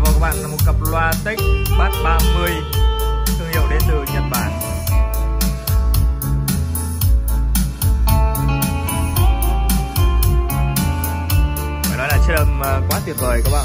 các bạn là một cặp loa Tech Bass 30, thương hiệu đến từ Nhật Bản. Phải nói là chất âm quá tuyệt vời các bạn.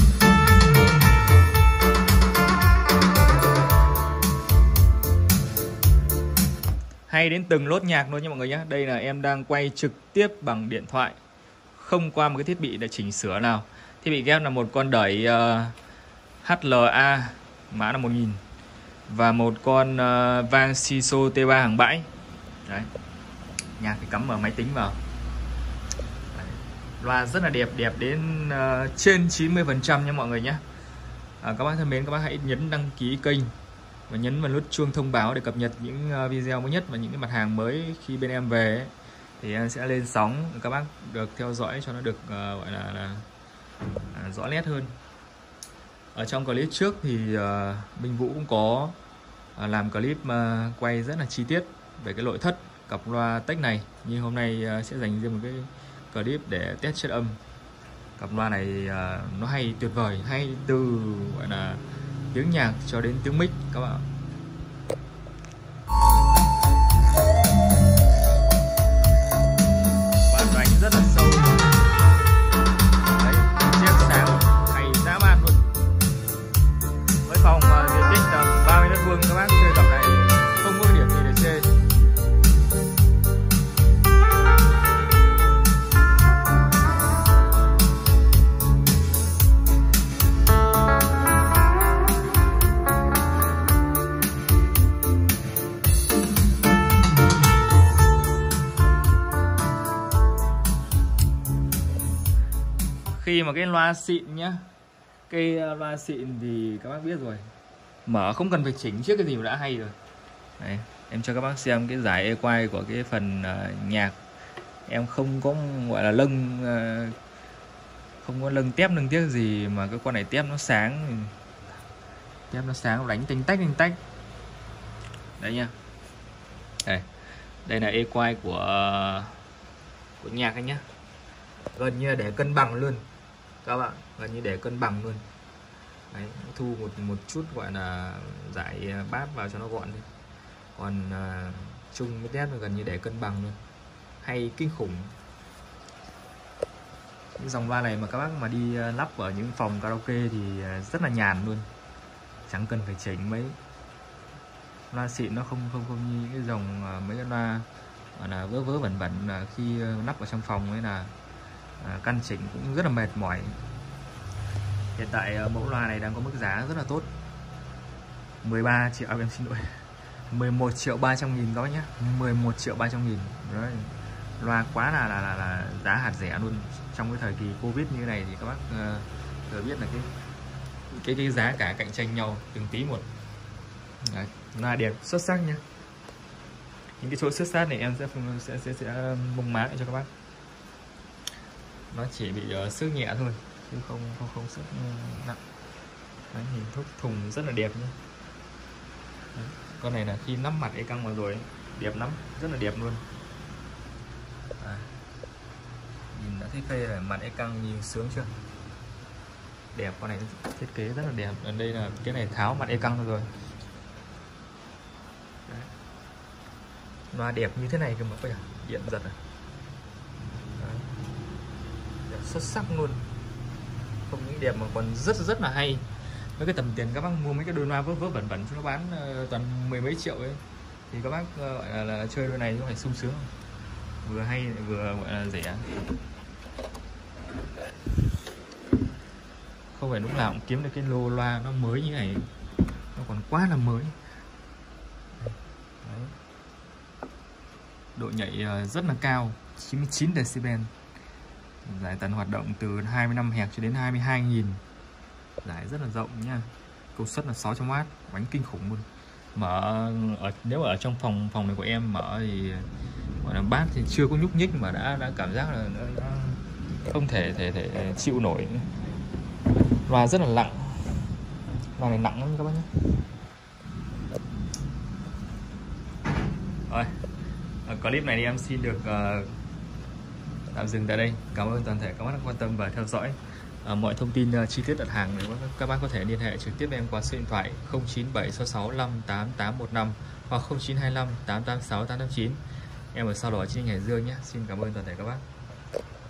Hay đến từng lốt nhạc luôn nha mọi người nhé. Đây là em đang quay trực tiếp bằng điện thoại, không qua một cái thiết bị để chỉnh sửa nào. Thiết bị ghép là một con đẩy HLA mã là 1000 và một con Vang Shiso T3 hàng bãi. Đấy. Nhạc thì cắm vào máy tính vào. Đấy. Loa rất là đẹp, đẹp đến trên 90% nha mọi người nhé. Các bác thân mến, các bác hãy nhấn đăng ký kênh và nhấn vào nút chuông thông báo để cập nhật những video mới nhất và những cái mặt hàng mới khi bên em về ấy, thì em sẽ lên sóng, các bác được theo dõi cho nó được gọi là rõ nét hơn. Ở trong clip trước thì Minh Vũ cũng có làm clip quay rất là chi tiết về cái nội thất cặp loa Tech này, nhưng hôm nay sẽ dành riêng một cái clip để test chất âm. Cặp loa này nó hay tuyệt vời, hay từ gọi là tiếng nhạc cho đến tiếng mic các bạn. Bản đánh rất là sâu. Đấy, chiếc sáng hay dã man luôn. Với phòng diện tích tầm 30 m2 các bác chơi cặp này không có điểm gì để chê. Khi mà cái loa xịn nhá, cái loa xịn thì các bác biết rồi, mở không cần phải chỉnh trước cái gì mà đã hay rồi. Đấy, em cho các bác xem cái giải equalize của cái phần nhạc. Em không có gọi là lâng, không có lâng tép nâng tiếc gì, mà cái con này tép nó sáng, nó đánh tanh tách. Đấy nha. Đây là equalize của nhạc anh nhá, gần như để cân bằng luôn các bạn, gần như để cân bằng luôn. Đấy, thu một chút gọi là giải bass vào cho nó gọn đi, còn chung với test gần như để cân bằng luôn, hay kinh khủng. Những dòng loa này mà các bác mà đi lắp ở những phòng karaoke thì rất là nhàn luôn, chẳng cần phải chỉnh mấy. Loa xịn nó không như cái dòng mấy cái loa là vớ vẩn là khi lắp ở trong phòng ấy là căn chỉnh cũng rất là mệt mỏi. Hiện tại mẫu loa này đang có mức giá rất là tốt, 13 triệu, em xin lỗi, 11.300.000 các bác nhé, 11.300.000. Đấy, loa quá là giá hạt rẻ luôn. Trong cái thời kỳ Covid như này thì các bác thừa biết là cái giá cả cạnh tranh nhau từng tí một. Đấy, loa đẹp xuất sắc nhá. Những cái chỗ xuất sắc này em sẽ mông má lại cho các bác. Nó chỉ bị xước nhẹ thôi chứ không xước nặng. Đấy, hình thức thùng rất là đẹp nhé. Đấy, con này là khi nắp mặt e căng vào rồi đẹp lắm, rất là đẹp luôn. Nhìn đã thấy phê là mặt e căng, nhìn sướng chưa, đẹp. Con này thiết kế rất là đẹp. Ở đây là cái này tháo mặt e căng rồi. Đấy, loa đẹp như thế này cơ mà, phải điện giật à. Xuất sắc luôn, không những đẹp mà còn rất là hay. Với cái tầm tiền các bác mua mấy cái đôi loa vớ vẩn cho nó bán toàn 10 mấy triệu ấy, thì các bác gọi là chơi đôi này cũng phải sung sướng, vừa hay vừa gọi là rẻ. Không phải lúc nào cũng kiếm được cái lô loa nó mới như này, nó còn quá là mới. Đấy. Độ nhạy rất là cao, 99 decibel. Giải tần hoạt động từ 25 Hz cho đến 22.000. Giải rất là rộng nha. Công suất là 600W, bánh kinh khủng luôn. Mở nếu mà ở trong phòng này của em mở thì gọi là bass thì chưa có nhúc nhích mà đã cảm giác là nó không thể chịu nổi. Loa rất là nặng. Loa này nặng lắm các bác nhé. Rồi, clip này thì em xin được tạm dừng tại đây. Cảm ơn toàn thể các bác đã quan tâm và theo dõi. Mọi thông tin chi tiết đặt hàng thì các bác có thể liên hệ trực tiếp với em qua số điện thoại 0976658815 hoặc 0925 886 889. Em ở Sao Đỏ Chi Nhánh Hải Dương nhé. Xin cảm ơn toàn thể các bác.